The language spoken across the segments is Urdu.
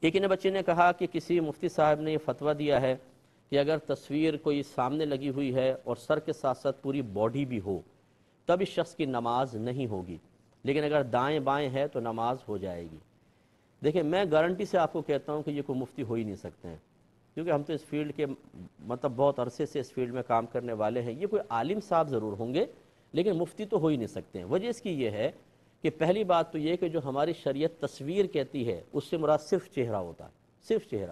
ایک نے بچے نے کہا کہ کسی مفتی صاحب نے یہ فتویٰ دیا ہے کہ اگر تصویر کوئی سامنے لگی ہوئی ہے اور سر کے ساتھ ساتھ پوری باڈی بھی ہو تب اس شخص کی نماز نہیں ہوگی، لیکن اگر دائیں بائیں ہے تو نماز ہو جائے گی۔ دیکھیں میں گارنٹی سے آپ کو کہتا ہوں کہ یہ کوئی مفتی ہو ہی نہیں سکتے ہیں، کیونکہ ہم تو اس فیلڈ کے مطلب بہت عرصے سے اس فیلڈ میں کام کرنے والے ہیں۔ یہ کوئی عالم صاحب ضرور ہوں گے لیکن مفتی تو ہو ہی نہیں سکتے ہیں۔ وجہ اس کی یہ ہے کہ پہلی بات تو یہ کہ جو ہماری شریعت تصویر کہتی ہے اس سے مراد صرف چہرہ ہوتا ہے، صرف چہرہ۔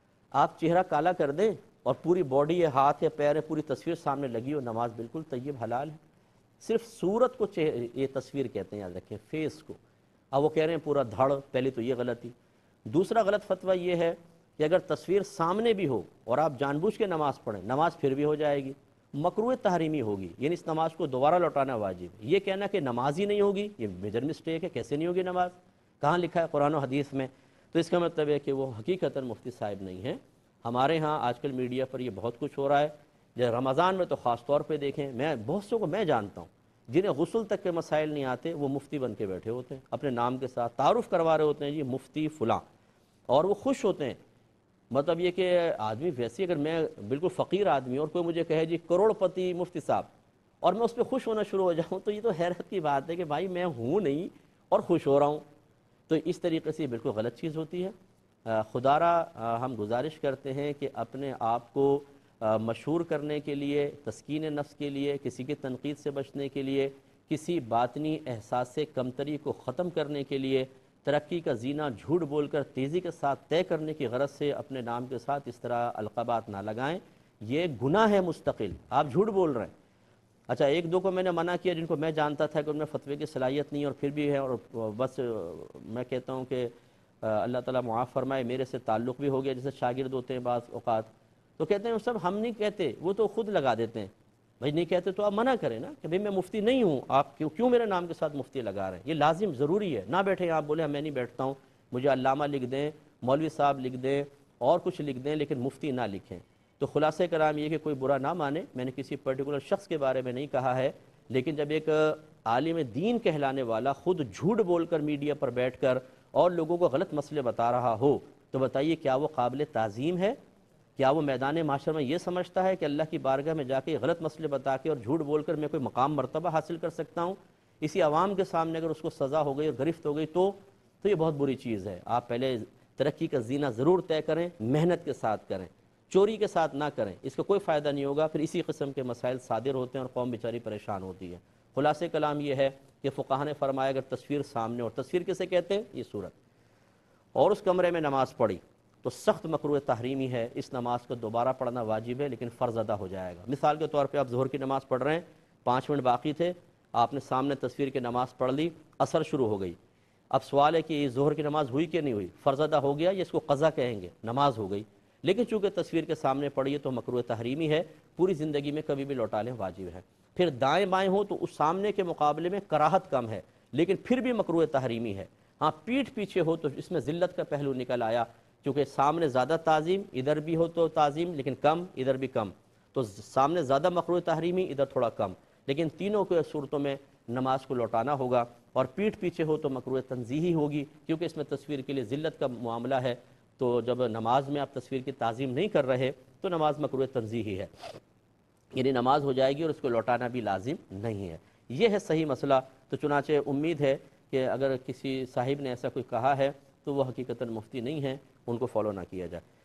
آپ چہرہ کالا کر دیں اور پوری باڈی ہے، ہاتھ ہے، پیر ہے، پوری تصویر سامنے لگی ہو، نماز بالکل طیب حلال ہے۔ صرف صورت کو یہ تصویر کہتے ہیں، یاد رکھیں، فیس کو۔ اب وہ کہہ رہے ہیں پورا دھڑ، پہلے تو یہ غلطی۔ دوسرا غلط فتویٰ یہ ہے کہ اگر تصویر سامنے بھی ہو اور آپ جان بوجھ کے نماز پڑھیں، نماز پھر بھی ہو جائے گی، مکروہ تحریمی ہوگی، یعنی اس نماز کو دوبارہ لوٹانا واجب ہے۔ یہ کہنا کہ نماز ہی نہیں ہوگی یہ میجر مسٹیک ہے، کیسے نہیں ہوگی نماز؟ کہاں لکھا ہے قرآن و حدیث میں؟ تو اس کا مطلب ہے کہ وہ حقیقتاً مفتی صاحب نہیں ہیں۔ ہمارے ہاں آج کل میڈیا پر یہ بہت کچھ ہو رہا ہے، جب رمضان میں تو خاص طور پہ دیکھیں، میں بہت سو کو میں جانتا ہوں جنہیں غسل تک کے مسائل نہیں آتے، وہ مفتی بن کے بیٹھے ہوتے ہیں، اپنے نام کے ساتھ تعارف کروا رہے ہوتے ہیں، جی مفتی فلاں، اور وہ خوش ہوتے ہیں۔ مطلب یہ کہ آدمی ویسے اگر میں بالکل فقیر آدمی اور کوئی مجھے کہے جی کروڑ پتی مفتی صاحب، اور میں اس پہ خوش ہونا شروع ہو جاؤں، تو یہ تو حیرت کی بات ہے کہ بھائی میں ہوں نہیں اور خوش ہو رہا ہوں۔ تو اس طریقے سے بالکل غلط چیز ہوتی ہے۔ خدا را ہم گزارش کرتے ہیں کہ اپنے آپ کو مشہور کرنے کے لیے، تسکین نفس کے لیے، کسی کی تنقید سے بچنے کے لیے، کسی باطنی احساس کمتری کو ختم کرنے کے لیے، ترقی کا زینہ جھوٹ بول کر تیزی کے ساتھ طے کرنے کی غرض سے اپنے نام کے ساتھ اس طرح القابات نہ لگائیں۔ یہ گناہ ہے مستقل، آپ جھوٹ بول رہے ہیں۔ اچھا ایک دو کو میں نے منع کیا جن کو میں جانتا تھا کہ ان میں فتوے کی صلاحیت نہیں اور پھر بھی ہے، اور بس میں کہتا ہوں کہ اللہ تعالیٰ معاف فرمائے، میرے سے تعلق بھی ہو گیا، جیسے شاگرد ہوتے ہیں بعض اوقات، تو کہتے ہیں سب ہم نہیں کہتے، وہ تو خود لگا دیتے ہیں۔ بھائی نہیں کہتے تو آپ منع کریں نا کہ بھئی میں مفتی نہیں ہوں، آپ کیوں میرے نام کے ساتھ مفتی لگا رہے ہیں؟ یہ لازم ضروری ہے، نہ بیٹھیں آپ بولیں میں نہیں بیٹھتا ہوں، مجھے علامہ لکھ دیں، مولوی صاحب لکھ دیں، اور کچھ لکھ دیں، لیکن مفتی نہ لکھیں۔ تو خلاصہ کلام یہ کہ کوئی برا نہ مانے، میں نے کسی پرٹیکولر شخص کے بارے میں نہیں کہا ہے، لیکن جب ایک عالم دین کہلانے والا خود جھوٹ بول کر میڈیا پر بیٹھ کر اور لوگوں کو غلط مسئلے بتا رہا ہو، تو بتائیے کیا وہ قابل تعظیم ہے؟ کیا وہ میدان معاشر میں یہ سمجھتا ہے کہ اللہ کی بارگاہ میں جا کے غلط مسئلے بتا کے اور جھوٹ بول کر میں کوئی مقام مرتبہ حاصل کر سکتا ہوں؟ اسی عوام کے سامنے اگر اس کو سزا ہو گئی اور گرفت ہو گئی تو یہ بہت بری چیز ہے۔ آپ پہلے ترقی کا زینہ ضرور طے کریں، محنت کے ساتھ کریں، چوری کے ساتھ نہ کریں، اس کا کوئی فائدہ نہیں ہوگا، پھر اسی قسم کے مسائل صادر ہوتے ہیں اور قوم بیچاری پریشان ہوتی ہے۔ خلاصہ کلام یہ ہے کہ فقہا نے فرمایا اگر تصویر سامنے، اور تصویر کسے کہتے ہیں؟ یہ صورت، اور اس کمرے میں نماز پڑھی تو سخت مکروہ تحریمی ہے، اس نماز کو دوبارہ پڑھنا واجب ہے لیکن فرض ادا ہو جائے گا۔ مثال کے طور پہ آپ ظہر کی نماز پڑھ رہے ہیں، 5 منٹ باقی تھے، آپ نے سامنے تصویر کی نماز پڑھ لی، عصر شروع ہو گئی۔ اب سوال ہے کہ یہ ظہر کی نماز ہوئی کہ نہیں ہوئی؟ فرض ادا ہو گیا یا اس کو قضا کہیں گے؟ نماز ہو گئی، لیکن چونکہ تصویر کے سامنے پڑھی ہے تو مکروہ تحریمی ہے، پوری زندگی میں کبھی بھی لوٹا لیں واجب ہے۔ پھر دائیں بائیں ہو تو اس سامنے کے مقابلے میں کراہت کم ہے لیکن پھر بھی مکروہ تحریمی ہے۔ ہاں پیٹھ پیچھے ہو تو اس میں ذلت کا پہلو نکل آیا، کیونکہ سامنے زیادہ تعظیم، ادھر بھی ہو تو تعظیم لیکن کم، ادھر بھی کم، تو سامنے زیادہ مکروہ تحریمی، ادھر تھوڑا کم، لیکن تینوں کے صورتوں میں نماز کو لوٹانا ہوگا۔ اور پیٹھ پیچھے ہو تو مکروہ تنزیہی ہوگی، کیونکہ اس میں تصویر کے لیے ذلت کا معاملہ ہے، تو جب نماز میں آپ تصویر کی تعظیم نہیں کر رہے تو نماز مکروہ تنزیہی ہے، یعنی نماز ہو جائے گی اور اس کو لوٹانا بھی لازم نہیں ہے۔ یہ ہے صحیح مسئلہ۔ تو چنانچہ امید ہے کہ اگر کسی صاحب نے ایسا کوئی کہا ہے تو وہ حقیقتاً مفتی نہیں ہیں، ان کو فالو نہ کیا جائے۔